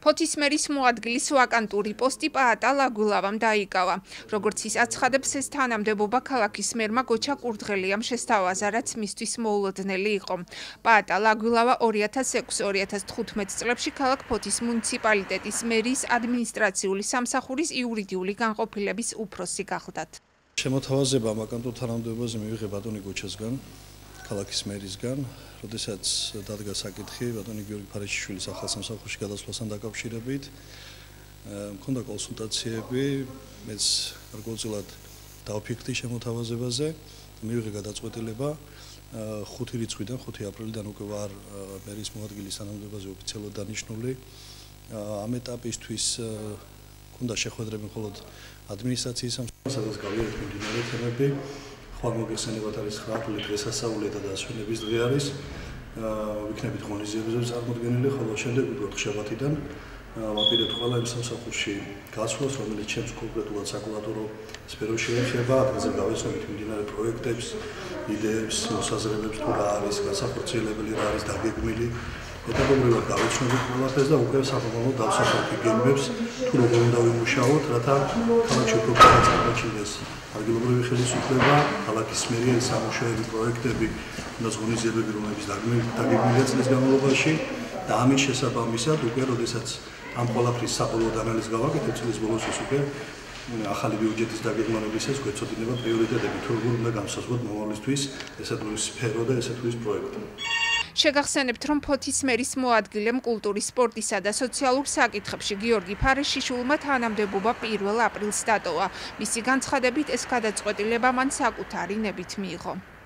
ფოთის მერის მოადგილის ვაკანტური პოსტი პაატა ლაგულავამ დაიკავა. Როგორც ის აცხადებს, ეს თანამდებობა ქალაქის მერმა გოჩა კურდღელიამ შესთავაზა, რაც მისთვის მოულოდნელი იყო. პაატა ლაგულავა 2006-2015 წლებში ქალაქ ფოთის მუნიციპალიტეტის მერის ადმინისტრაციული სამსახურის იურიდიული განყოფილების უფროსი გახლდათ. შემოთავაზება ვაკანტურ თანამდებობაზე მივიღე ბატონი გოჩასგან, ქალაქის მერისგან, როდესაც დადგა საკითხი ბატონი გიორგი ფარეშიშვილის ახალ სამსახურში გადასვლასთან დაკავშირებით. მქონდა კონსულტაციები, მეც გარკვეულწილად დავფიქრდი შემოთავაზებაზე, მივიღე გადაწყვეტილება 5 რიცხვიდან 5 აპრილიდან უკვე ვარ მერის მოადგილის თანამდებობაზე ოფიციალურად დანიშნული. ამ ეტაპისთვის მქონდა შეხვედრები მხოლოდ ადმინისტრაციის სამსახურში, სადაც გავიარეთ მიმდინარე თემები. ხვალ მოგეხსენებათ არის 9 აპრილი დღესასწაული და დასვენების დღე არის. ვიქნებით ღონისძიებაზე წარმოდგენილი, ხოლო შემდეგ უკვე შაბათიდან ვაპირებთ ყველა იმ სამსახურში გასვლას, რომელიც ჩემს კონკრეტულად საკულატურო სფეროში ეხება, ადგილზე გავეცნობით მიმდინარე პროექტებს, იდეებს, მოსაზრებებს, თუ რა არის განსახორციელებელი, რა არის დაგეგმილი. ეტაპობრივად გავეცნობით ყველაფერს და უკვე საფორმალო დავსახურდით გეგმებს, თუ როგორ უნდა ვიმუშაოთ, რათა ქალაქში უფრო კარგად წარმოჩინდეს ადგილობრივი ხელისუფლება, ქალაქის მერიის სამუშაოები, პროექტები, ღონისძიებები, რომლებიც დაგეგმილია წლის განმავლობაში და ამის შესაბამისად უკვე როდესაც ამ ყველაფრის საბოლოო ანალიზს გავაკეთებ წლის ბოლოს უკვე ახალი ბიუჯეტის დაგეგმარებისას გვეცოდინება პრიორიტეტები, თუ როგორ უნდა განსაზღვროთ მომავლისთვის ესა თუ ის სფერო და ესა თუ ის პროექტი. შეგახსენებთ, რომ ფოთის მერის მოადგილემ კულტურის, სპორტისა და სოციალურ საკითხებში გიორგი ფარეშიშვილმა თანამდებობა 1 აპრილს დატოვა. მისი განცხადებით, ეს გადაწყვეტილება მან საკუთარი ნებით მიიღო.